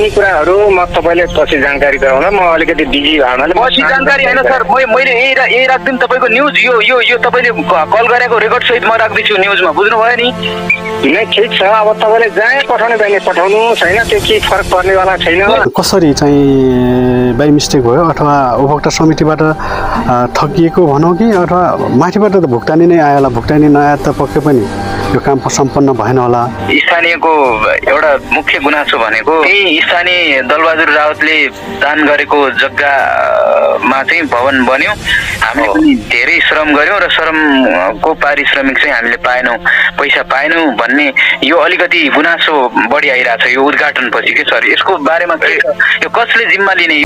यी कुराहरू म तपाईँले पछि जानकारी गराउँदा म अलिकति बिजी भएकोले पछि जानकारी होइन सर, मैले यही राख्दिनँ तपाईँको न्युज। यो तपाईँले कल गरेको रेकर्ड सहित म राख्दैछु न्युजमा, बुझ्नुभयो नि? नै ठिक छ। अब तपाईँले जहाँ पठाउने बाहिर पठाउनु छैन, त्यो केही फरक पर्नेवाला छैन। कसरी चाहिँ बाई मिस्टेक भयो अथवा उपभोक्ता समितिबाट ठगिएको भनौँ कि अथवा माथिबाट त भुक्तानी नै आयो होला, भुक्तानी नआए त पक्कै पनि यो काम सम्पन्न भएन होला। स्थानीयको एउटा मुख्य गुनासो भनेको यही स्थानीय दलबहादुर राउतले दान गरेको जग्गामा चाहिँ भवन बन्यो। हामीले पनि धेरै श्रम गऱ्यौँ र श्रमको पारिश्रमिक चाहिँ हामीले पाएनौँ, पैसा पाएनौँ भन्ने यो अलिकति गुनासो बढी आइरहेछ यो उद्घाटन पछि के सर। यसको बारेमा के यो कसले जिम्मा लिने?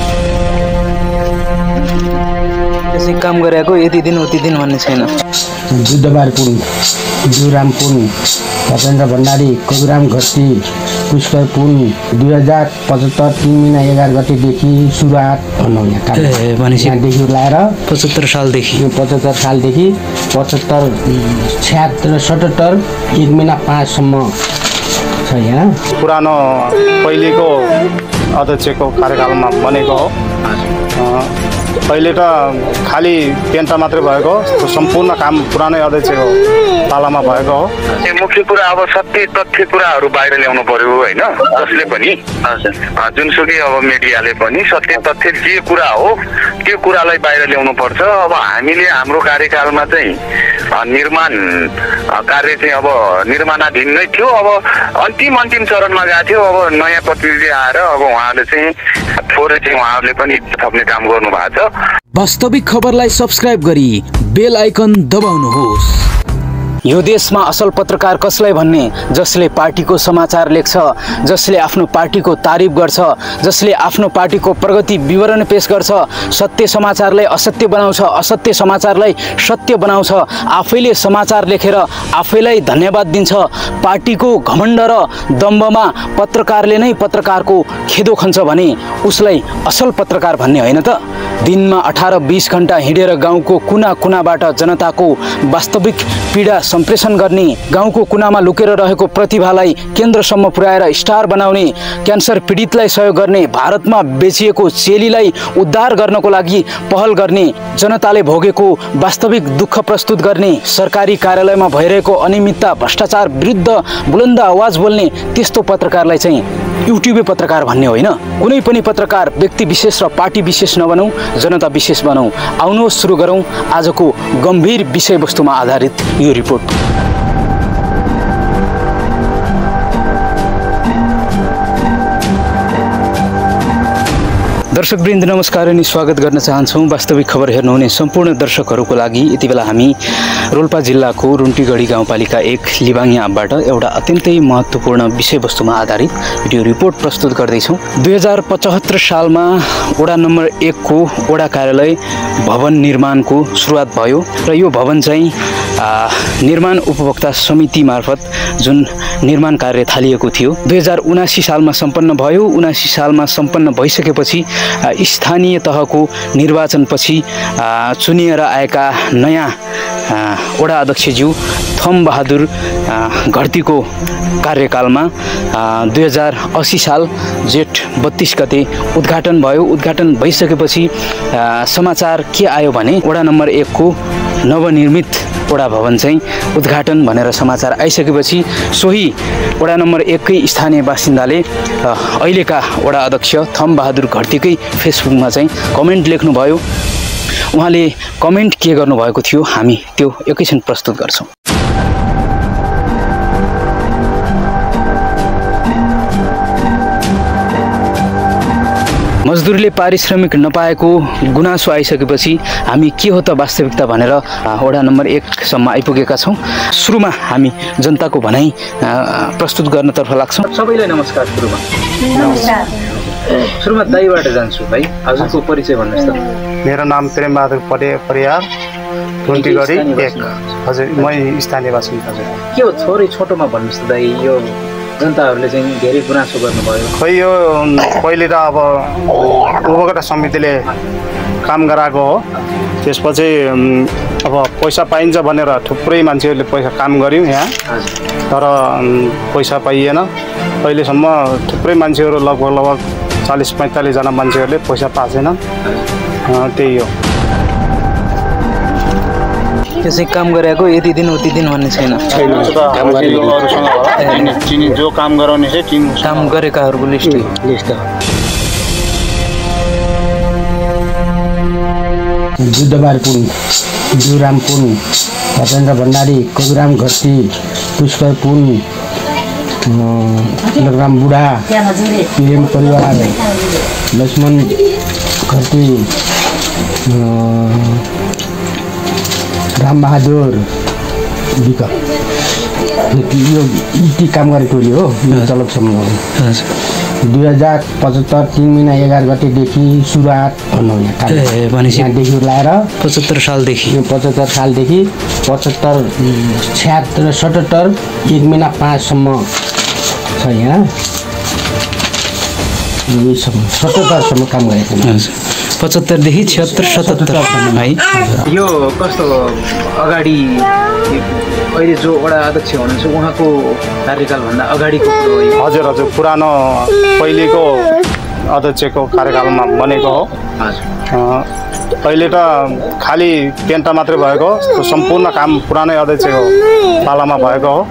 यसै काम गरेको यति दिन उति दिन भन्ने छैन। बुधबार पुन, जुराम पुन, भपेन्द्र भण्डारी, कविराम घट्टी, पुष्कर पुन 2075 3 महिना 11 गतेदेखि सुरुवात भनौँ यहाँदेखि लाएर 75 सालदेखि 75 सालदेखि 75 76 77 1 महिना 5 सम्म छ यहाँ। पुरानो पहिलेको अध्यक्षको कार्यकालमा बनेको हो। अहिले त खालि पेन्टा मात्रै भएको हो, सम्पूर्ण काम पुरानै अध्यक्षको पालामा भएको हो। मुख्य कुरा अब सत्य तथ्य कुराहरू बाहिर ल्याउनु पर्यो होइन, जसले पनि जुनसुकै अब मिडियाले पनि सत्य तथ्य के कुरा हो त्यो कुरालाई बाहिर ल्याउनु पर्छ। अब हामीले हाम्रो कार्यकालमा चाहिँ निर्माण कार्य चाहिँ अब निर्माणाधीन नै थियो। अब अन्तिम चरणमा गएको थियो। अब नयाँ प्रतिनिधि आएर अब उहाँले चाहिँ थोरै चाहिँ उहाँहरूले पनि थप्ने काम गर्नु भएको छ। वास्तविक खबरलाई सब्स्क्राइब गरी बेल आइकन दबाउनुहोस्। यो देशमा असल पत्रकार कसलाई भन्ने? जसले पार्टीको समाचार लेख्छ, जसले आफ्नो पार्टीको तारिफ गर्छ, जसले आफ्नो पार्टीको प्रगति विवरण पेश गर्छ, सत्य समाचारलाई असत्य बनाउँछ, असत्य समाचारलाई सत्य बनाउँछ, आफैले समाचार लेखेर आफैलाई धन्यवाद दिन्छ। पार्टीको घमण्ड र दम्बमा पत्रकारले नै पत्रकारको खेदो खन्छ भने उसलाई असल पत्रकार भन्ने होइन त? दिनमा 18-20 घण्टा हिँडेर गाउँको कुना कुनाबाट जनताको वास्तविक पीडा सम्प्रेषण गर्ने, गाउँको कुनामा लुकेर रहेको प्रतिभालाई केन्द्रसम्म पुर्याएर स्टार बनाउने, क्यान्सर पीडितलाई सहयोग गर्ने, भारतमा बेचिएको चेलीलाई उद्धार गर्नको लागि पहल गर्ने, जनताले भोगेको वास्तविक दुःख प्रस्तुत गर्ने, सरकारी कार्यालयमा भइरहेको अनियमितता भ्रष्टाचार विरुद्ध बुलन्द आवाज बोल्ने त्यस्तो पत्रकारलाई चाहिँ युट्युबे पत्रकार भन्ने होइन। कुनै पनि पत्रकार व्यक्ति विशेष र पार्टी विशेष नबनौँ, जनता विशेष बनौँ। आउनुहोस् सुरु गरौँ आजको गम्भीर विषयवस्तुमा आधारित यो रिपोर्ट। दर्शकवृन्द नमस्कार अनि स्वागत गर्न चाहन्छौँ। वास्तविक खबर हेर्नुहुने सम्पूर्ण दर्शकहरूको लागि यति बेला हामी रोल्पा जिल्लाको रुन्टीगढी गाउँपालिका 1 लिबाङ यामबाट एउटा अत्यन्तै महत्त्वपूर्ण विषयवस्तुमा आधारित भिडियो रिपोर्ट प्रस्तुत गर्दैछौँ। 2075 सालमा वडा नम्बर 1 को वडा कार्यालय भवन निर्माणको सुरुवात भयो र यो भवन चाहिँ निर्माण उपभोक्ता समिति मार्फत जुन निर्माण कार्य थालिएको थियो 2079 सालमा सम्पन्न भयो। 79 सालमा सम्पन्न भइसकेपछि स्थानीय तहको निर्वाचनपछि चुनिएर आएका नयाँ वडा अध्यक्षज्यू थमबहादुर घट्टीको कार्यकालमा 2080 साल जेठ 32 गते उद्घाटन भयो। उद्घाटन भइसकेपछि समाचार के आयो भने वडा नम्बर 1 को नवनिर्मित वडा भवन चाहिँ उद्घाटन भनेर समाचार आइसकेपछि सोही वडा नम्बर 1 कै स्थानीय बासिन्दाले अहिलेका वडा अध्यक्ष थमबहादुर घट्टीकै फेसबुकमा चाहिँ कमेन्ट लेख्नुभयो। उहाँले कमेन्ट के गर्नुभएको थियो हामी त्यो एकैछिन प्रस्तुत गर्छौँ। मजदुरले पारिश्रमिक नपाएको गुनासो आइसकेपछि हामी के हो त वास्तविकता भनेर वडा नम्बर 1 सम्म आइपुगेका छौँ। सुरुमा हामी जनताको भनाइ प्रस्तुत गर्नतर्फ लाग्छौँ। सबैलाई नमस्कार। सुरुमा दाइबाट जान्छु। भाइ हजुरको परिचय भन्नुहोस् त। मेरो नाम प्रेमबहादुर परियार, रुन्टीगढी 1। हजुर म स्थानीय बासिन्दा। के हो थोरै छोटोमा भन्नुहोस् त दाइ, यो जनताहरूले चाहिँ धेरै गुनासो गर्नुभयो। खै यो पहिले त अब उपभोक्ता समितिले काम गराएको हो, त्यसपछि अब पैसा पाइन्छ भनेर थुप्रै मान्छेहरूले पैसा काम गर्यो यहाँ, तर पैसा पाइएन। अहिलेसम्म थुप्रै मान्छेहरू लगभग 40-45 जना मान्छेहरूले पैसा पाएको छैन। त्यही हो। त्यसै काम गरेको यति दिन उति दिन भन्ने छैन। चिनी जो काम गराउने चाहिँ काम गरेकाहरूको लिस्ट बुधबार पुन, जुराम पुन, भपेन्द्र भण्डारी, कविराम घरती, पुष्कर पुन, तिलकराम बुढा, प्रेम परिवार, लक्ष्मण घरती, रामबहादुर विकट, यो यति काम गरेको टोली हो तलब समूह। 2075 3 महिना 11 गतेदेखि सुरुवात भनौँ यहाँदेखि लाएर 75 सालदेखि 75 76 77 1 महिना 5 सम्म छ यहाँ। 77 सम्म काम गरेको 75 देखि 76 77 है। यो कस्तो अगाडि अहिले जो वडा अध्यक्ष हुनुहुन्छ उहाँको कार्यकालभन्दा अगाडिको हजुर पुरानो पहिलेको अध्यक्षको कार्यकालमा बनेको हो। अहिले त खालि पेन्टा मात्रै भएको, सम्पूर्ण काम पुरानै अध्यक्षको पालामा भएको हो।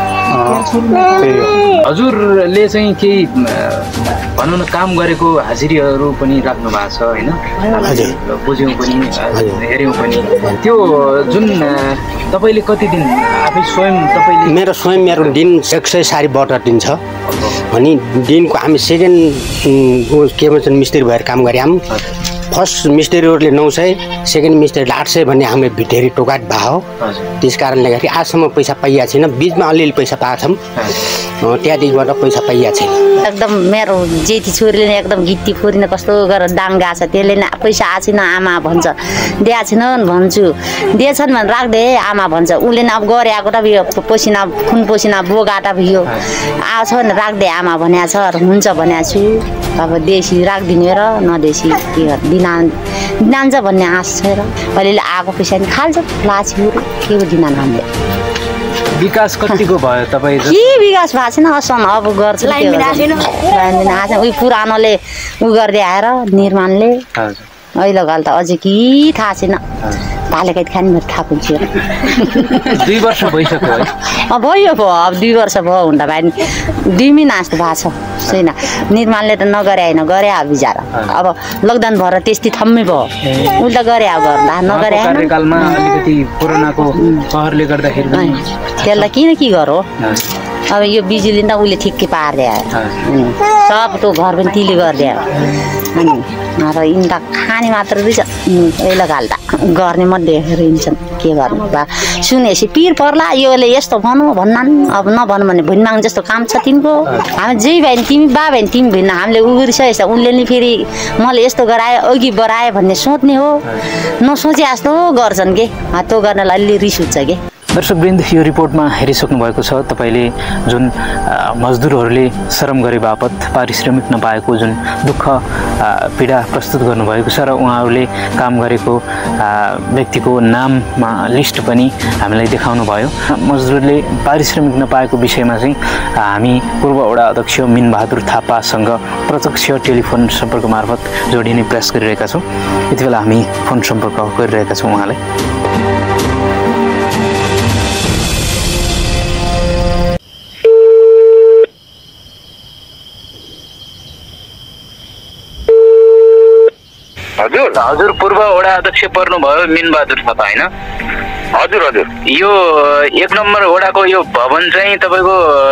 त्यही हो। हजुरले चाहिँ केही भनौँ न काम गरेको हाजिरीहरू पनि राख्नु भएको छ होइन? बुझ्यौँ पनि हेऱ्यौँ पनि। त्यो जुन तपाईँले कति दिन आफै स्वयं तपाईँले? मेरो दिन 172 दिन छ अनि दिनको हामी सेकेन्ड के भन्छ मिस्त्री भएर काम गऱ्यौँ। फर्स्ट मिस्त्रीहरूले 900, सेकेन्ड मिस्त्रीहरूले 800 भन्ने हामीले भिटेरी टोकाट भयो। त्यस कारणले गर्दाखेरि आजसम्म पैसा पाइएको छैन। बिचमा अलिअलि पैसा पाएको छौँ, त्यहाँदेखिबाट पैसा पाइएको छैन। एकदम मेरो जेठी छोरीले एकदम गिट्टी फोरिन कस्तो गरेर दाङ गएको छ। त्यसले नै पैसा आएको छैन आमा भन्छ, दिएको छैन भन्छु, दिएछन् भने राख्दे आमा भन्छ। उसले न अब गरे आएको त भयो, पसिना खुन पसिना बोगाटा भयो, आएको छ भने राख्दे आमा भनेको छ। हुन्छ भनेको छु। अब देशी राखिदिने र नदेशी के दिनान्छ भन्ने आश छ र अलिअलि आएको पैसा नि खाल्छ लाछौँ के हो दिना हामीले। विकास कतिको भयो तपाईँ? के विकास भएको छैन असन अब गर्छ उयो पुरानोले उ गर्दै आएर निर्माणले अहिले घाल त अझै कि थाहा छैन। पालेकै खाने मेरो थाहा हुन्छ। 2 वर्ष भइसक्यो है? भयो अब 2 वर्ष भयो हुँदा भाइ 2 महिना जस्तो भएको छ छैन। निर्माणले त नगरे होइन गरे अब बिचारा। अब लकडाउन भएर त्यस्तै थम्मै भयो। उसले गरे अब गर्दा नगरे कार्यकालमा अलिकति कोरोनाको कहरले गर्दाखेरि त्यसलाई किन के गरौँ। अब यो बिजुली त उसले ठिक्कै पारिदियो सब त्यो घर पनि तिली गरिदियो। अनि अब यिनी त खाने मात्र रहेछ अहिले घाल्दा गर्ने मध्ये हिँड्छन् के गर्नु बा सुनेपछि पिर पर्ला योले यस्तो भनौँ भन्नान्। अब नभनौँ भने भुइँमाग जस्तो काम छ तिनको। हामी जे भयो नि तिमी बा भयो नि तिमी भिन्न हामीले उगिरिसकेछ। उनले नि फेरि मैले यस्तो गराएँ अघि बढाएँ भन्ने सोच्ने हो नसोचे जस्तो गर्छन् के। त्यो गर्नलाई अलि रिस उठ्छ कि। दर्शकवृन्द यो रिपोर्टमा हेरिसक्नु भएको छ तपाईँले जुन मजदुरहरूले श्रम गरे बापत पारिश्रमिक नपाएको जुन दुःख पीडा प्रस्तुत गर्नुभएको छ र उहाँहरूले काम गरेको व्यक्तिको नाममा लिस्ट पनि हामीलाई देखाउनु भयो। मजदुरले पारिश्रमिक नपाएको विषयमा चाहिँ हामी पूर्व वडा अध्यक्ष मिनबहादुर थापासँग प्रत्यक्ष टेलिफोन सम्पर्क मार्फत जोडिने प्रयास गरिरहेका छौँ। यति बेला हामी फोन सम्पर्क गरिरहेका छौँ उहाँलाई। हजुर पूर्व वडा अध्यक्ष पर्नुभयो मिनबहादुर थापा होइन? हजुर हजुर। यो 1 नम्बर वडाको यो भवन चाहिँ तपाईँको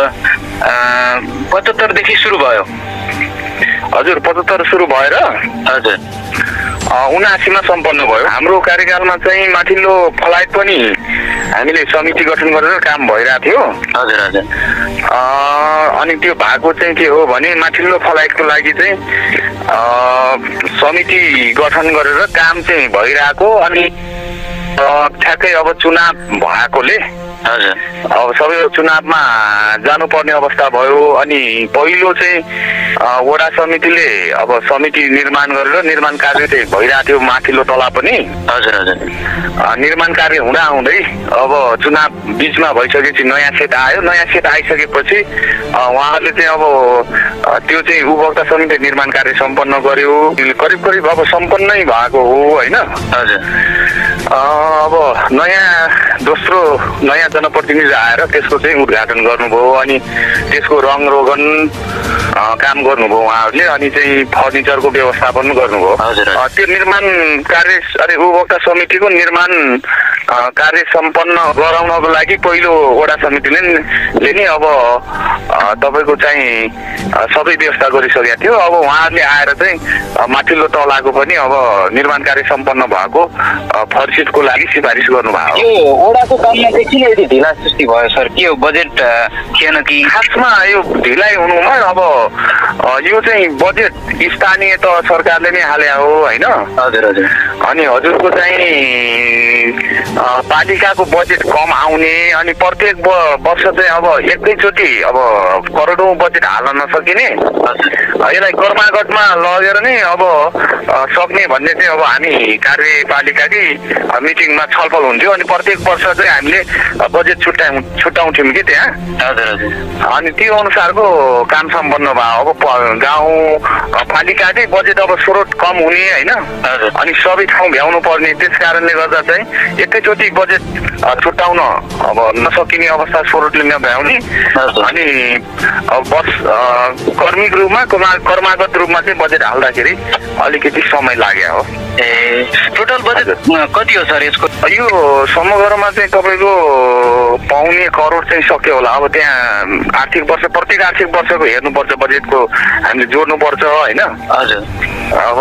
75 देखि सुरु भयो? हजुर 75 सुरु भएर हजुर 79 मा सम्पन्न भयो। हाम्रो कार्यकालमा चाहिँ माथिल्लो फ्लाइट पनि हामीले समिति गठन गरेर काम भइरहेको थियो। हजुर हजुर। अनि त्यो भएको चाहिँ के हो भने माथिल्लो फ्लाइटको लागि चाहिँ समिति गठन गरेर काम चाहिँ भइरहेको अनि ठ्याक्कै अब चुनाव भएकोले हजुर अब सबै चुनावमा जानुपर्ने अवस्था भयो। अनि पहिलो चाहिँ वडा समितिले अब समिति निर्माण गरेर निर्माण कार्य चाहिँ भइरहेको थियो माथिल्लो तला पनि। हजुर हजुर निर्माण कार्य हुँदा हुँदै अब चुनाव बिचमा भइसकेपछि नयाँ सेट आयो। नयाँ सेट आइसकेपछि उहाँहरूले चाहिँ अब त्यो चाहिँ उपभोक्ता समिति निर्माण कार्य सम्पन्न गर्यो। करिब करिब अब सम्पन्नै भएको हो होइन। हजुर अब दोस्रो नयाँ जनप्रतिनिधि आएर त्यसको चाहिँ उद्घाटन गर्नुभयो। अनि त्यसको रङ रोगन काम गर्नुभयो उहाँहरूले। अनि चाहिँ फर्निचरको व्यवस्थापन गर्नुभयो। त्यो निर्माण कार्य उपभोक्ता समितिको निर्माण कार्य सम्पन्न गराउनको लागि पहिलो वडा समितिले नि अब तपाईँको चाहिँ सबै व्यवस्था गरिसकेका थियो। अब उहाँहरूले आएर चाहिँ माथिल्लो तलाको पनि अब निर्माण कार्य सम्पन्न भएको फर्सिटको लागि सिफारिस गर्नुभयो। यो वडाको काममा चाहिँ किन यति ढिला सृष्टि भयो सर? के हो बजेट थिएन कि? खासमा यो ढिलाइ हुनुमा अब यो चाहिँ बजेट स्थानीय त सरकारले नै हाले हो होइन। हजुर हजुर अनि हजुरको चाहिँ पालिकाको बजेट कम आउने अनि प्रत्येक वर्ष चाहिँ अब एकैचोटि अब करोडौँ बजेट हाल्न नसकिने यसलाई कर्मागतमा लगेर नै अब सक्ने भन्ने चाहिँ अब हामी कार्यपालिकाकै मिटिङमा छलफल हुन्थ्यो। अनि प्रत्येक वर्ष चाहिँ हामीले बजेट छुट्याउँथ्यौँ कि त्यहाँ। हजुर हजुर अनि त्यो अनुसारको काम सम्पन्न भयो। अब गाउँ पालिकाकै बजेट अब स्रोत कम हुने होइन। अनि सबै ठाउँ भ्याउनु पर्ने, त्यस कारणले गर्दा चाहिँ एकैचोटि बजेट छुट्याउन अब नसकिने अवस्था स्रोतले नभ्याउने। अनि कर्मिक रूपमा कर्मागत रूपमा चाहिँ बजेट हाल्दाखेरि अलिकति समय लाग्यो हो। टोटल बजेट कति हो सर यसको? यो समग्रमा चाहिँ तपाईँको पाउने करोड चाहिँ सक्यो होला। अब त्यहाँ प्रत्येक आर्थिक वर्षको हेर्नुपर्छ बजेटको हामीले जोड्नुपर्छ होइन। हजुर अब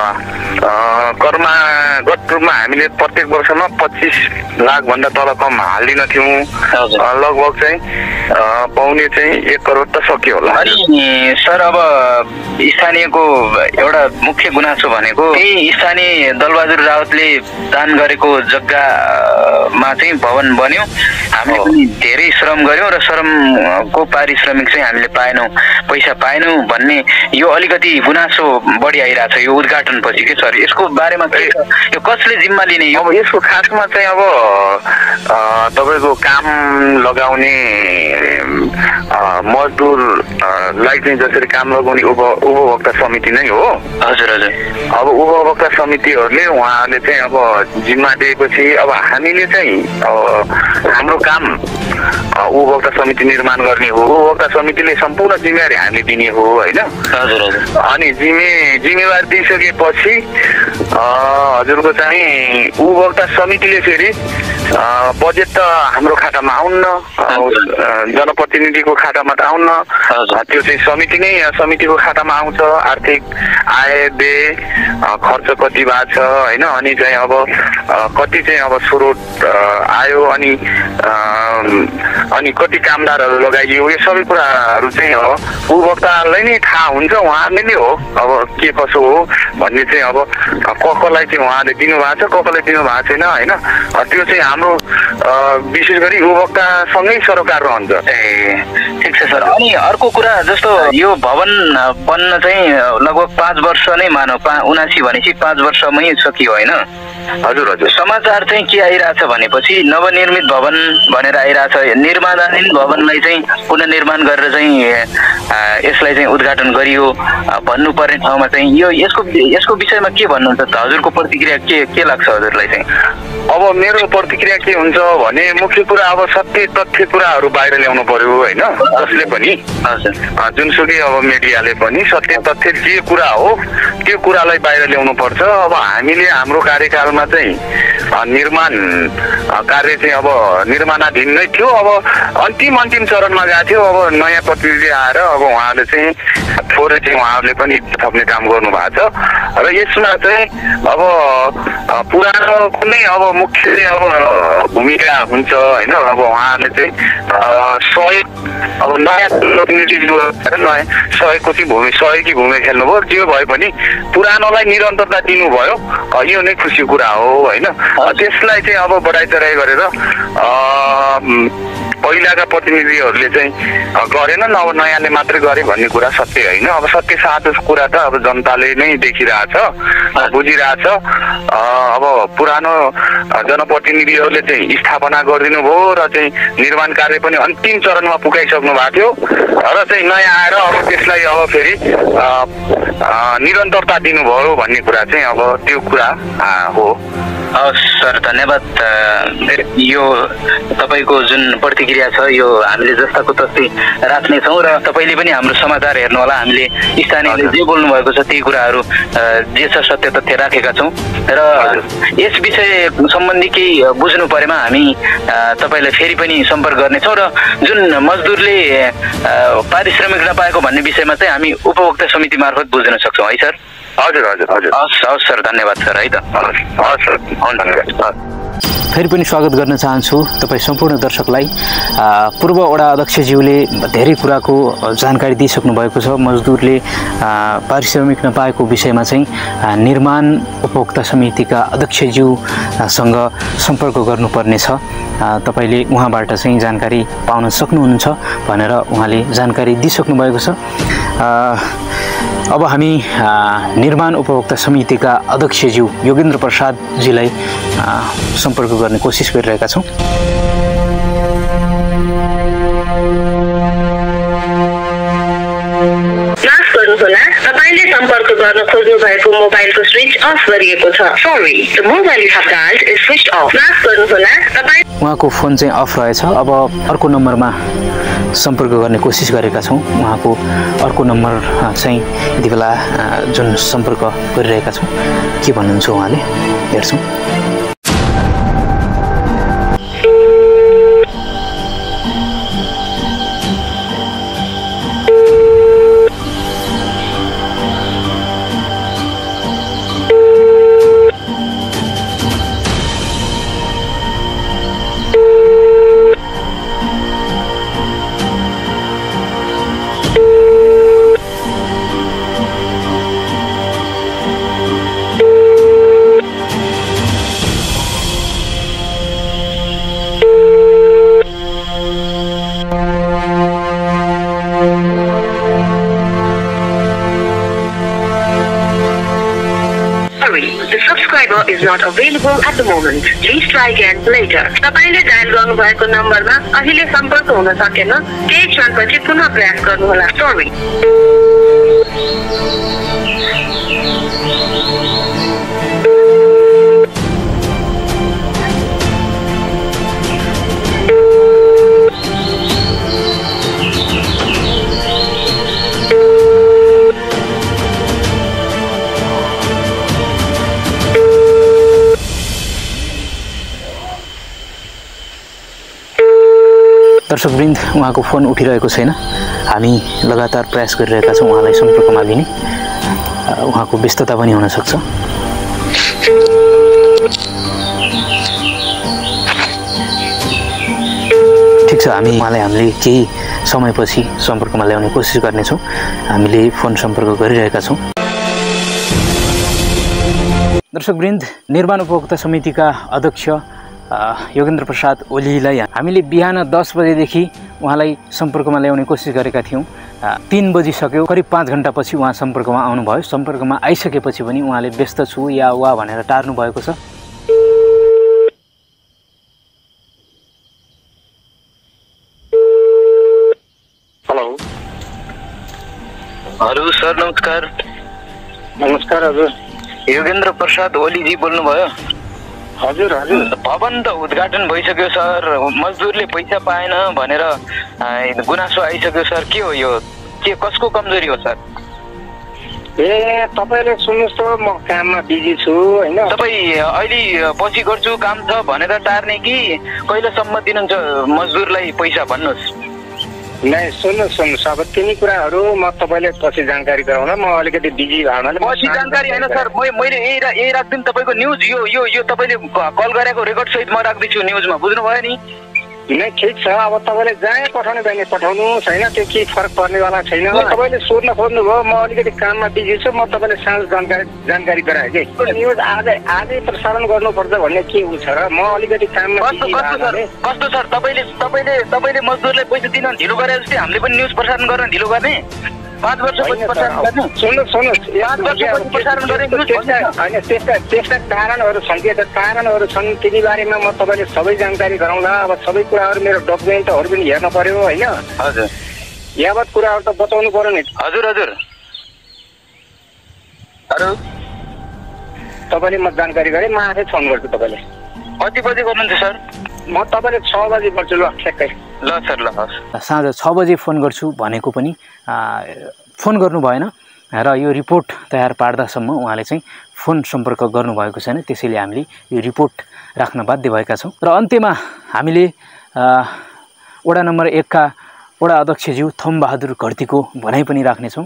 कर्मागत रूपमा हामीले प्रत्येक वर्षमा 25 लाखभन्दा तल कम हाल्दिन थियौँ। लगभग चाहिँ पाउने चाहिँ 1 करोड त सक्यो होला। अनि सर अब स्थानीयको एउटा मुख्य गुनासो भनेको त्यही स्थानीय दलबहादुर राउतले दान गरेको जग्गामा चाहिँ भवन बन्यो। हामीले पनि धेरै श्रम गऱ्यौँ र श्रमको पारिश्रमिक चाहिँ हामीले पाएनौँ, पैसा पाएनौँ भन्ने यो अलिकति गुनासो बढी आइरहेको छ यो उद्घाटन पछि के सर? यसको बारेमा के यो कसले जिम्मा लिने? अब यसको खासमा चाहिँ अब तपाईँको काम लगाउने मजदुरलाई चाहिँ जसरी काम लगाउने उपभोक्ता समिति नै हो। हजुर हजुर अब उपभोक्ता समितिहरूले उहाँहरूले चाहिँ अब जिम्मा दिएपछि अब हामीले चाहिँ हाम्रो काम उपभोक्ता समिति निर्माण गर्ने हो। उपभोक्ता समितिले सम्पूर्ण जिम्मेवारी हामीले दिने हो होइन। हजुर हजुर अनि जिम्मेवारी दिइसकेपछि हजुरको चाहिँ उपभोक्ता समितिले फेरि बजेट त हाम्रो खातामा आउन्न, जनप्रतिनिधिको खातामा त आउन्न, त्यो चाहिँ समितिको खातामा आउँछ। आर्थिक आय व्यय खर्च कति भएको छ होइन। अनि चाहिँ अब कति चाहिँ अब स्रोत आयो अनि कति कामदारहरू लगाइयो, यो सबै कुराहरू चाहिँ उपभोक्तालाई नै थाहा हुन्छ। उहाँहरूले नै हो अब के कसो हो भन्ने चाहिँ अब कसलाई चाहिँ उहाँले दिनुभएको छ कसलाई दिनुभएको छैन होइन। त्यो चाहिँ हाम्रो विशेष गरी उपभोक्तासँगै सरोकार रहन्छ। ठिक छ सर। अनि अर्को कुरा जस्तो यो भवन बन्न चाहिँ लगभग 5 वर्ष नै मानौ 79 भनेपछि 5 वर्षमै सकियो होइन? हजुर हजुर समाचार चाहिँ के आइरहेछ भनेपछि नवनिर्मित भवन भनेर आइरहेछ। निर्माणाधीन भवनलाई चाहिँ पुनर्निर्माण गरेर चाहिँ यसलाई चाहिँ उद्घाटन गरियो भन्नुपर्ने ठाउँमा चाहिँ यसको विषयमा के भन्नुहुन्छ त? हजुरको प्रतिक्रिया के लाग्छ हजुरलाई चाहिँ? अब मेरो प्रतिक्रिया के हुन्छ भने मुख्य कुरा अब सत्य तथ्य कुराहरू बाहिर ल्याउनु पर्यो होइन। जसले पनि जुनसुकै अब मिडियाले पनि सत्य तथ्य जे कुरा हो त्यो कुरालाई बाहिर ल्याउनु पर्छ। अब हामीले हाम्रो कार्यकालमा चाहिँ निर्माण कार्य चाहिँ अब निर्माणाधीन नै थियो। अब अन्तिम चरणमा गएको थियो। अब नयाँ प्रतिनिधि आएर अब उहाँले चाहिँ थोरै चाहिँ उहाँहरूले पनि थप्ने काम गर्नु भएको छ र यसमा चाहिँ अब पुरानो कुनै अब मुख्य अब भूमिका हुन्छ होइन। अब उहाँहरूले चाहिँ सहयोग अब नयाँ प्रतिनिधि नयाँ सहयोगी भूमिका खेल्नुभयो। जे भए पनि पुरानोलाई निरन्तरता दिनुभयो, यो नै खुसीको कुरा हो होइन। त्यसलाई चाहिँ अब बढाइचढाइ गरेर पहिलाका प्रतिनिधिहरूले चाहिँ गरेनन्, अब नयाँले मात्रै गरे भन्ने कुरा सत्य होइन। अब सत्य साँचो कुरा त अब जनताले नै देखिरहेछ, बुझिरहेछ। अब पुरानो जनप्रतिनिधिहरूले चाहिँ स्थापना गरिदिनु भयो र चाहिँ निर्माण कार्य पनि अन्तिम चरणमा पुगाइसक्नु भएको थियो र चाहिँ नयाँ आएर अब त्यसलाई अब फेरि निरन्तरता दिनुभयो भन्ने कुरा चाहिँ अब त्यो कुरा हो। हवस् सर, धन्यवाद। यो तपाईँको जुन प्रतिक्रिया छ यो हामीले जस्ताको तस्तै राख्नेछौँ र तपाईँले पनि हाम्रो समाचार हेर्नुहोला। हामीले स्थानीयले जे बोल्नु भएको छ त्यही कुराहरू जे छ सत्य तथ्य राखेका छौँ र यस विषय सम्बन्धी केही बुझ्नु परेमा हामी तपाईँलाई फेरि पनि सम्पर्क गर्नेछौँ र जुन मजदुरले पारिश्रमिक नपाएको भन्ने विषयमा चाहिँ हामी उपभोक्ता समिति मार्फत बुझ्न सक्छौँ है सर? हजुर हजुर हजुर। हवस् सर, धन्यवाद सर। है त, हवस् सर, धन्यवाद। फेरि पनि स्वागत गर्न चाहन्छु तपाईँ सम्पूर्ण दर्शकलाई। पूर्व वडा अध्यक्षज्यूले धेरै कुराको जानकारी दिइसक्नु भएको छ। मजदुरले पारिश्रमिक नपाएको विषयमा चाहिँ निर्माण उपभोक्ता समितिका अध्यक्षज्यूसँग सम्पर्क गर्नुपर्नेछ। तपाईँले उहाँबाट चाहिँ जानकारी पाउन सक्नुहुन्छ भनेर उहाँले जानकारी दिइसक्नु भएको छ। अब हामी निर्माण उपभोक्ता समितिका अध्यक्षज्यू योगेन्द्र प्रसादजीलाई सम्पर्क गर्ने कोसिस गरिरहेका छौँ। माफ गर्नुहोला, तपाईले सम्पर्क गर्न खोज्नु भएको मोबाइलको स्विच अफ गरिएको छ। Sorry, the mobile you have dialled is switched off. माफ गर्नुहोला, तपाई उहाँको फोन चाहिँ अफ रहेछ। अब अर्को नम्बरमा सम्पर्क गर्ने कोसिस गरेका छौँ। उहाँको अर्को नम्बर चाहिँ यति बेला जुन सम्पर्क गरिरहेका छौँ के भन्नुहुन्छ उहाँले, हेर्छौँ। is not available at the moment. Please try again later. तपाईले डायल गर्नु भएको नम्बरमा अहिले सम्पर्क हुन सकेन। केही क्षणपछि पुनः प्रयास गर्नुहोला। सरी। दर्शकवृन्द, उहाँको फोन उठिरहेको छैन। हामी लगातार प्रयास गरिरहेका छौँ उहाँलाई सम्पर्कमा लिने। उहाँको व्यस्तता पनि हुन सक्छ। ठिक छ, हामीले केही समयपछि सम्पर्कमा ल्याउने कोसिस गर्नेछौँ। हामीले फोन सम्पर्क गरिरहेका छौँ। दर्शकवृन्द, निर्माण उपभोक्ता समितिका अध्यक्ष योगेन्द्र प्रसाद ओलीलाई हामीले बिहान 10 बजेदेखि उहाँलाई सम्पर्कमा ल्याउने कोसिस गरेका थियौँ। 3 बजिसक्यो, करिब 5 घण्टापछि उहाँ सम्पर्कमा आउनुभयो। सम्पर्कमा आइसकेपछि पनि उहाँले व्यस्त छु या वा भनेर टार्नु भएको छ। हेलो हेलो सर, नमस्कार। नमस्कार हजुर। योगेन्द्र प्रसाद ओलीजी बोल्नुभयो? हजुर हजुर। भवन त उद्घाटन भइसक्यो सर, मजदुरले पैसा पाएन भनेर गुनासो आइसक्यो सर। के हो यो? के कसको कमजोरी हो सर? ए तपाईले सुन्नुहोस् त, म काममा बिजी छु हैन। तपाईँ अहिले पछि गर्छु काम छ भनेर टार्ने कि कहिलेसम्म दिनुहुन्छ मजदुरलाई पैसा भन्नुहोस्? नै सुन्नुहोस् अब तिनी कुराहरू म तपाईँले पछि जानकारी गराउन म अलिकति बिजी भएकोले पछि जानकारी होइन सर मैले यही राख्दिन तपाईँको न्युज यो तपाईँले कल गरेको रेकर्ड सहित म राख्दैछु न्युजमा बुझ्नुभयो नि नै ठिक छ अब तपाईँले जहाँ पठाउने बानी पठाउनु छैन त्यो केही फरक पर्नेवाला छैन तपाईँले सोध्न खोज्नुभयो म अलिकति काममा बिजी छु म तपाईँले साँझ जानकारी गराएँ कि न्युज आजै प्रसारण गर्नुपर्छ भन्ने के उ छ र म अलिकति काममा कस्तो सर तपाईँले मजदुरलाई पैसा दिन ढिलो गरे जस्तै हामीले पनि न्युज प्रसारण गर्न ढिलो गर्ने 5 वर्षपछि प्रसारण गर्ने सुन्नुहोस् त्यस्ता कारणहरू छन् कि कारणहरू छन् तिनी बारेमा म तपाईँले सबै जानकारी गराउँला अब सबै कुराहरू मेरो डकुमेन्टहरू पनि हेर्न पर्यो होइन हजुर यावत कुराहरू त बताउनु पर्यो नि हजुर अरू तपाईँले म जानकारी गरेँ म आफै फोन गर्छु तपाईँले कति बजे गर्नुहुन्छ सर म तपाईँले 6 बजे गर्छु ल ठ्याक्कै ल सर ल हस् साँझ 6 बजे फोन गर्छु भनेको पनि फोन गर्नु भएन र यो रिपोर्ट तयार पार्दासम्म उहाँले चाहिँ फोन सम्पर्क गर्नुभएको छैन त्यसैले हामीले यो रिपोर्ट राख्न बाध्य भएका छौँ र अन्त्यमा हामीले वडा नम्बर 1 का वडा अध्यक्षज्यू थमबहादुर घरतीको भनाइ पनि राख्नेछौँ।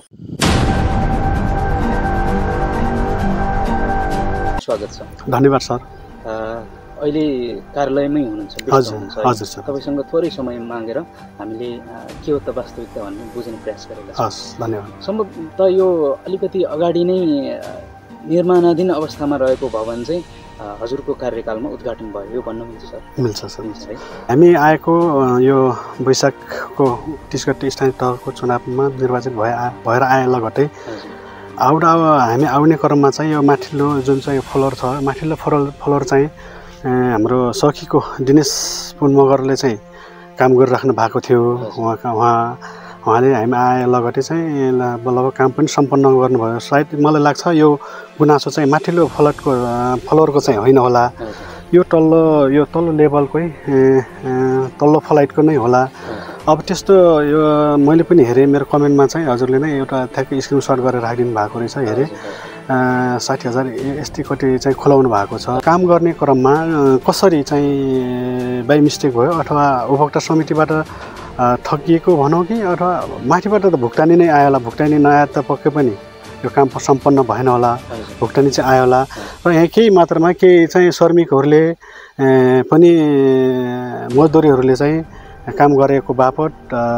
स्वागत छ। धन्यवाद सर। अहिले कार्यालयमै हुनुहुन्छ? हजुर सर। तपाईसँग थोरै समय मागेर हामीले के हो त वास्तविकता भन्ने बुझ्ने प्रयास गरेका छौँ। हस् धन्यवाद। सम्भवतः यो अलिकति अगाडि नै निर्माणाधीन अवस्थामा रहेको भवन चाहिँ हजुरको कार्यकालमा उद्घाटन भयो यो भन्न मिल्छ सर? मिल्छ सर। हामी आएको यो वैशाखको 30 गते स्थानीय तहको चुनावमा निर्वाचित भएर आए लगतै हामी आउने क्रममा चाहिँ यो माथिल्लो जुन चाहिँ फ्लोर छ माथिल्लो फ्लोर चाहिँ हाम्रो सखीको दिनेश पुन मगरले चाहिँ काम गरिराख्नु भएको थियो। उहाँले हामी आए लगतै चाहिँ लगभग काम पनि सम्पन्न गर्नुभयो। सायद मलाई लाग्छ यो गुनासो चाहिँ माथिल्लो फ्लोरको चाहिँ होइन होला, यो तल्लो लेभलकै तल्लो फ्लाइटको नै होला। अब त्यस्तो यो मैले पनि हेरेँ, मेरो कमेन्टमा चाहिँ हजुरले नै एउटा ठ्याक्कै स्क्रिनसट गरेर राखिदिनु भएको रहेछ। हेरेँ 60,000 यस्तै कति चाहिँ खुलाउनु भएको छ। काम गर्ने क्रममा कसरी चाहिँ बाई मिस्टेक भयो अथवा उपभोक्ता समितिबाट ठगिएको भनौँ कि अथवा माथिबाट त भुक्तानी नै आयो होला। भुक्तानी नआए त पक्कै पनि यो काम सम्पन्न भएन होला, भुक्तानी चाहिँ आयो होला। र यहाँ केही मात्रामा केही चाहिँ श्रमिकहरूले पनि मजदुरीहरूले चाहिँ काम गरेको बापत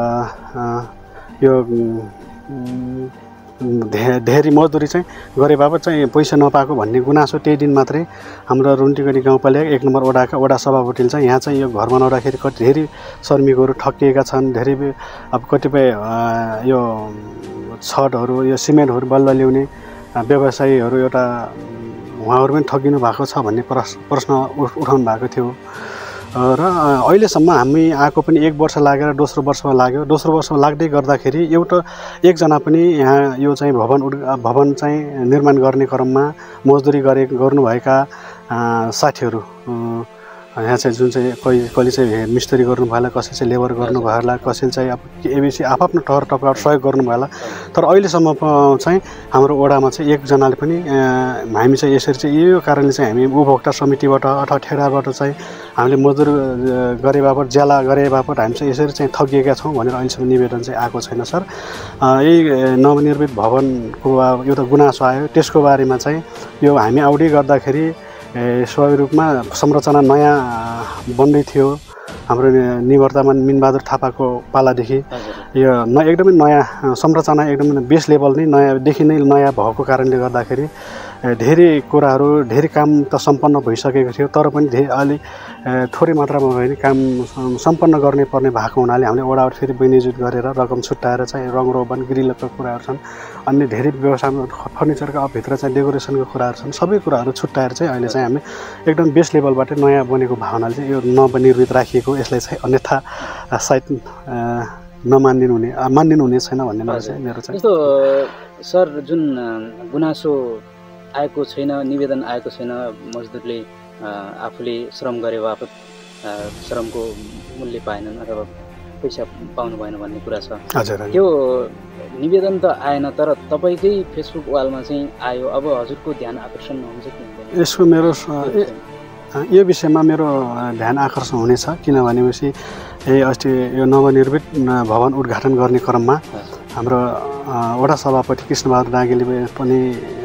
यो धेरै मजदुरी चाहिँ गरे बापत चाहिँ पैसा नपाएको भन्ने गुनासो त्यही दिन मात्रै हाम्रो रुन्टीगढी गाउँपालिका 1 नम्बर वडा सभापतिले चाहिँ यहाँ चाहिँ यो घर बनाउँदाखेरि धेरै श्रमिकहरू ठगिएका छन्। धेरै अब कतिपय यो छडहरू यो सिमेन्टहरू बल्ल ल्याउने व्यवसायीहरू एउटा उहाँहरू पनि ठगिनु भएको छ भन्ने प्रश्न उठाउनु भएको थियो। र अहिलेसम्म हामी आएको पनि 1 वर्ष लागेर दोस्रो वर्षमा लाग्यो। दोस्रो वर्षमा लाग्दै गर्दाखेरि एकजना पनि यहाँ यो चाहिँ भवन चाहिँ निर्माण गर्ने क्रममा मजदुरी गर्नुभएका साथीहरू यहाँ चाहिँ जुन चाहिँ कहिले चाहिँ मिस्त्री गर्नुभयो, कसै चाहिँ लेबर गर्नुभयो होला, कसैले चाहिँ अब एबिसी आफ्नो ठहर टक्कर सहयोग गर्नुभयो होला। तर अहिलेसम्म चाहिँ हाम्रो वडामा चाहिँ एकजनाले पनि हामी चाहिँ यसरी चाहिँ यो कारणले चाहिँ हामी उपभोक्ता समितिबाट अथवा ठेडाबाट चाहिँ हामीले मजदुर गरे बापत ज्याला गरे बापत हामी चाहिँ यसरी चाहिँ ठगिएका छौँ भनेर अहिलेसम्म निवेदन चाहिँ आएको छैन सर। यही नवनिर्मित भवनको एउटा गुनासो आयो, त्यसको बारेमा चाहिँ यो हामी आउँदै गर्दाखेरि स्वाभाविक रूपमा संरचना नयाँ बन्दै थियो। हाम्रो निवर्तमान मिनबहादुर थापाको पालादेखि यो एकदमै नयाँ संरचना, एकदमै बेस लेभल नै नयाँदेखि नै नयाँ भएको कारणले गर्दाखेरि धेरै कुराहरू धेरै काम त सम्पन्न भइसकेको थियो। तर पनि अलि थोरै मात्रामा होइन काम सम्पन्न गर्ने पर्ने भएको हुनाले हामीले वडाबाट फेरि विनियोजित गरेर रकम छुट्याएर चाहिँ रङरोगन ग्रिलका कुराहरू छन्, अन्य धेरै व्यवसायमा फर्निचरका भित्र चाहिँ डेकोरेसनको कुराहरू छन्। सबै कुराहरू छुट्याएर चाहिँ अहिले चाहिँ हामी एकदम बेस लेभलबाट नयाँ बनेको भावनाले चाहिँ यो नवनिर्मित राखिएको, यसलाई चाहिँ अन्यथा सायद मानिदिनु हुने छैन भन्ने मलाई चाहिँ मेरो चाहिँ। जस्तो सर जुन गुनासो आएको छैन, निवेदन आएको छैन, मजदुरले आफूले श्रम गरे बापत श्रमको मूल्य पाएनन् अथवा पैसा पाउनु भएन भन्ने कुरा छ। त्यो निवेदन त आएन, तर तपाईँकै फेसबुक वालमा चाहिँ आयो। अब हजुरको ध्यान आकर्षण हुन्छ कि यसको मेरो यो विषयमा मेरो ध्यान आकर्षण हुनेछ किनभनेपछि अस्ति यो नवनिर्मित भवन उद्घाटन गर्ने क्रममा हाम्रो वडा सभापति कृष्णबहादुर डाँगेले पनि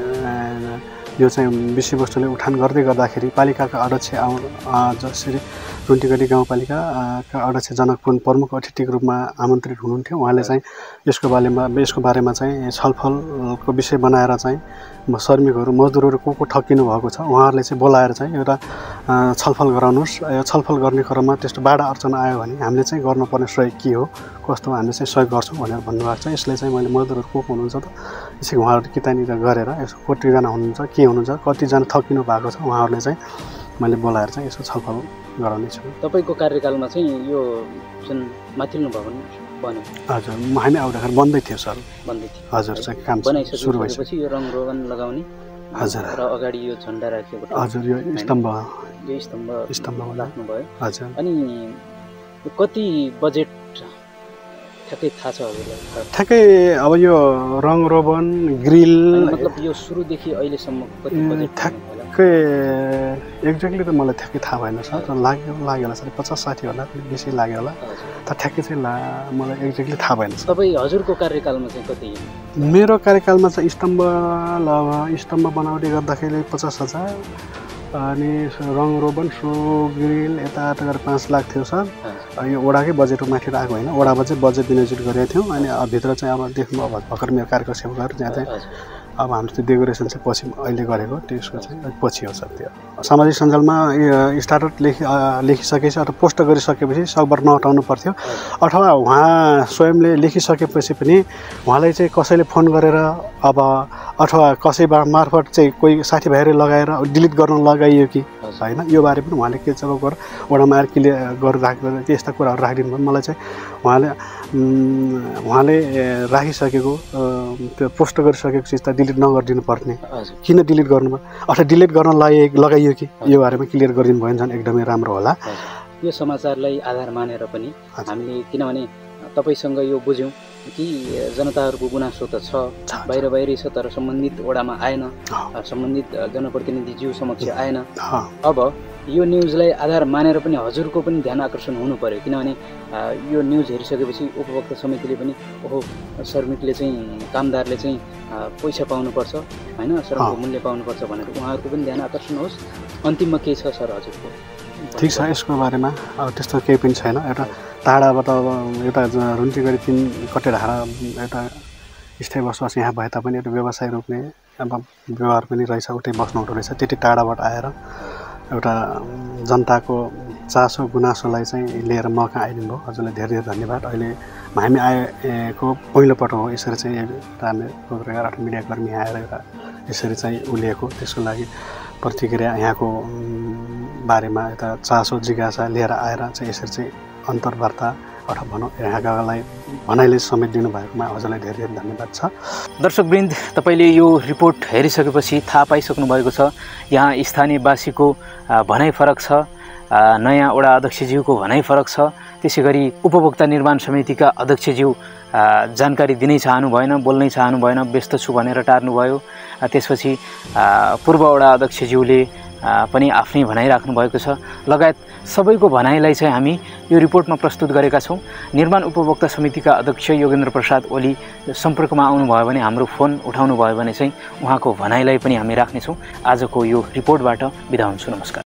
यो चाहिँ विषयवस्तुले उठान गर्दै गर्दाखेरि पालिकाका अध्यक्ष जसरी रुन्टीगढी गाउँपालिकाका अध्यक्ष जनकपुर प्रमुख अतिथिको रूपमा आमन्त्रित हुनुहुन्थ्यो। उहाँले चाहिँ यसको बारेमा चाहिँ छलफलको विषय बनाएर चाहिँ श्रमिकहरू मजदुरहरू को ठकिनु भएको छ उहाँहरूले चाहिँ बोलाएर चाहिँ एउटा छलफल गराउनुहोस्। यो छलफल गर्ने क्रममा त्यस्तो बाधा अर्चना आयो भने हामीले चाहिँ गर्नुपर्ने सहयोग के हो कस्तो हामीले चाहिँ सहयोग गर्छौँ भनेर भन्नुभएको छ। यसले चाहिँ मैले मजदुरहरू को हुनुहुन्छ त यसै उहाँहरू कितानिर गरेर यसो कतिजना हुनुहुन्छ के हुनुहुन्छ कतिजना थकिनु भएको छ उहाँहरूले चाहिँ मैले बोलाएर चाहिँ यसो छलफल गराउने छु। तपाईँको कार्यकालमा चाहिँ यो जुन माथिल्लो भवन बन्यो? हजुर हामी आउँदाखेरि बन्दै थियो सर। बन्दै थियो हजुर चाहिँ काम सुरु भएपछि यो रङ रोगन लगाउने हजुर र अगाडि यो झन्डा राखेको हजुर यो स्तम्भ राख्नुभयो। हजुर अनि कति बजेट ठ्याक्कै थाहा छ हजुरलाई? ठ्याक्कै अब यो रङ रोबन ग्रिल मतलब यो सुरुदेखि अहिलेसम्म कति बजेट ठ्याक्कै एक्ज्याक्टली त मलाई ठ्याक्कै थाहा भएन सर। लाग्यो होला सर 50-60 होला बेसी लाग्यो होला तर ठ्याक्कै चाहिँ मलाई एक्ज्याक्टली थाहा भएन सर। तपाईँ हजुरको कार्यकालमा चाहिँ कति? मेरो कार्यकालमा चाहिँ स्तम्भ बनाउँदै गर्दाखेरि 50,000 अनि रङ रोबन सो ग्रिल यता गरेर 5 लाख थियो सर। यो वडाकै बजेटको माथि आएको होइन वडामा चाहिँ बजेट विनियोजित गरेका थियौँ अनि भित्र चाहिँ अब देख्नु अब भर्खर मेरो कार्यको सेवाहरू त्यहाँ चाहिँ अब हाम्रो त्यो डेकोरेसन चाहिँ पछि अहिले गरेको त्यसको चाहिँ पछि हो सर। त्यो सामाजिक सञ्जालमा स्टाटस लेखिसकेपछि अथवा पोस्ट गरिसकेपछि सकभर नहटाउनु पर्थ्यो अथवा उहाँ स्वयंले लेखिसकेपछि पनि उहाँलाई चाहिँ कसैले फोन गरेर अब अथवा कसै मार्फत चाहिँ कोही साथीभाइहरूले लगाएर डिलिट गर्न लगाइयो कि होइन यो बारे पनि उहाँले के चाहिँ गरेर वडामा आएर क्लियर गरेर राख्दैन त्यस्ता कुराहरू राखिदिनु भयो। मलाई चाहिँ उहाँले राखिसकेको त्यो पोस्ट गरिसकेको चिज त डिलिट नगरिदिनु पर्ने किन डिलिट गर्नुभयो अथवा डिलिट गर्न लगाइयो कि यो बारेमा क्लियर गरिदिनु भयो भने झन् एकदमै राम्रो होला। यो समाचारलाई आधार मानेर पनि हामीले किनभने तपाईँसँग यो बुझ्यौँ कि जनताहरूको गुनासो त छ बाहिरै छ तर सम्बन्धित वडामा आएन सम्बन्धित जनप्रतिनिधिज्यू समक्ष आएन। अब यो न्युजलाई आधार मानेर पनि हजुरको पनि ध्यान आकर्षण हुनु पर्यो किनभने यो न्युज हेरिसकेपछि उपभोक्ता समितिले पनि ओहो श्रमिकले चाहिँ कामदारले चाहिँ पैसा पाउनुपर्छ होइन श्रमको मूल्य पाउनुपर्छ भनेर उहाँहरूको पनि ध्यान आकर्षण होस्। अन्तिममा के छ सर हजुरको? ठिक छ यसको बारेमा अब त्यस्तो केही पनि छैन। एउटा टाढाबाट अब एउटा रुन्टीगढी 3 कटेढारा एउटा स्थायी बसोबास यहाँ भए तापनि एउटा व्यवसाय रोप्ने अब व्यवहार पनि रहेछ उतै बस्नु रहेछ त्यति टाढाबाट आएर एउटा जनताको चासो गुनासोलाई चाहिँ लिएर मौका आइदिनु भयो। हजुरलाई धेरै धेरै धन्यवाद। अहिले हामी आएको पहिलोपटक हो यसरी चाहिँ हामी पत्रकार मिडियाकर्मी आएर एउटा यसरी चाहिँ उलिएको त्यसको लागि प्रतिक्रिया यहाँको बारेमा यता चासो जिज्ञासा लिएर आएर चाहिँ यसरी चाहिँ अन्तर्वार्ता अथवा भनौँ यहाँकालाई भनाइले समेत दिनुभएकोमा हजुरलाई धेरै धेरै धन्यवाद छ। दर्शकवृन्द तपाईँले यो रिपोर्ट हेरिसकेपछि थाहा पाइसक्नु भएको छ यहाँ स्थानीयवासीको भनाइ फरक छ नयाँ वडा अध्यक्षज्यूको भनाइ फरक छ त्यसै गरी उपभोक्ता निर्माण समितिका अध्यक्षज्यू जानकारी दिनै चाहनु भएन बोल्नै चाहनु भएन व्यस्त छु भनेर टार्नुभयो। त्यसपछि पूर्व वडा अध्यक्षज्यूले पनि आफ्नै भनाइ राख्नु भएको छ लगायत सबैको भनाइलाई चाहिँ हामी यो रिपोर्टमा प्रस्तुत गरेका छौँ। निर्माण उपभोक्ता समितिका अध्यक्ष योगेन्द्र प्रसाद ओली सम्पर्कमा आउनुभयो भने हाम्रो फोन उठाउनु भयो भने चाहिँ उहाँको भनाइलाई पनि हामी राख्नेछौँ। आजको यो रिपोर्टबाट बिदा हुन्छु। नमस्कार।